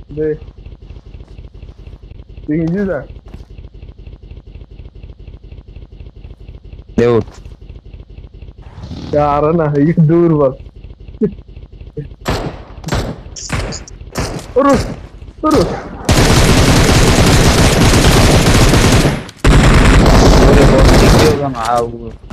ليه؟ تيجي جديدة. داود. يا عرنا هيك دور بس. ارقص ارقص. Boleh bawa video kan mau